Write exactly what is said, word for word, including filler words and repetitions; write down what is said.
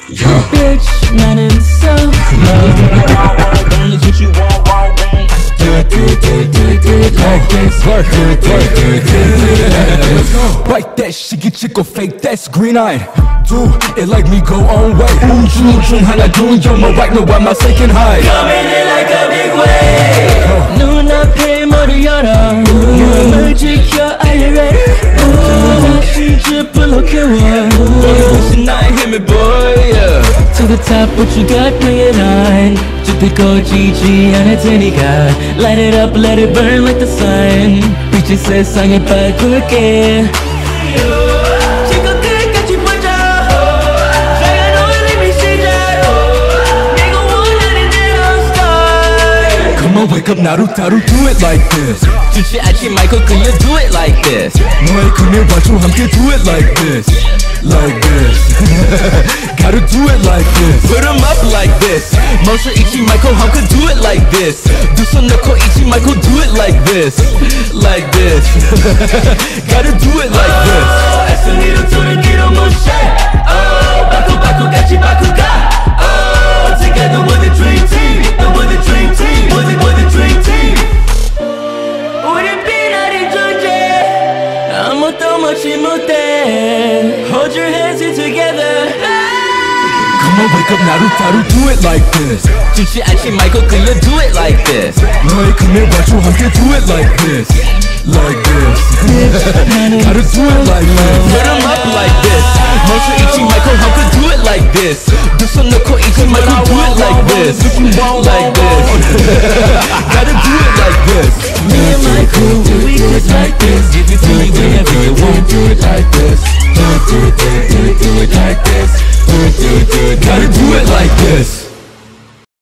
yeah. Bitch, 나는 so Only what you want, want, want. Do it, do it, do it, do it, do it like this. Work, do it, do it, do it, do it, do it like this. Write that shit, get chick or fake, that's green-eyed. Do it like me, go on way. 우주 중 하나 둔 영어 right now I'm not saying hi. Coming in like a big wave. 눈앞에 머리 열어. 몸을 지켜, are you ready? 다시 짚불로 키워. 혹시 나의 힘을 보여. To the top, what you got, bring it on. 절대 꺼지지 않을 테니까. Light it up, let it burn like the sun. 빛이 세상을 바꿀게. 지금 끝까지 번져. 작은 울림이 시작. 내가 원하는 대로 start. Come on, wake up, 나루타루, do it like this. 주지 않지 말고 그냥 do it like this. 너의 그늘과 함께 do it like this. Like this. Gotta do it like this. Put 'em up like this. 멈춰 있지 말고 함께 do it like this. 두 손 놓고 있지 말고 do it like this. Like this. Gotta do it like this. 애쓰니로 두는 길을 무시해. Oh, 바꾸 바꾸 같이 바꾸가. Oh, together we're the dream team. We're the dream team. We're the, we're the dream team. 우린 빛나는 존재. 아무것도 못지 못해. Hold your hands here together. Come on, wake up, 나루타루, do it like this. 주지 않지 말고 그냥 do it like this. 너의 그늘과 함께 do it like this. Like this. Gotta do it like this. Put 'em up like this. 멈춰 있지 말고 함께 do it like this. 두 손 놓고 있지 말고 do it like this. Like this. Gotta do it like this. Me and my crew, we just like this. Give it to me whenever you want. Do it like this. Do it, do it, do it, do it, do it like this. Do it, do it, do it, Gotta do it like this.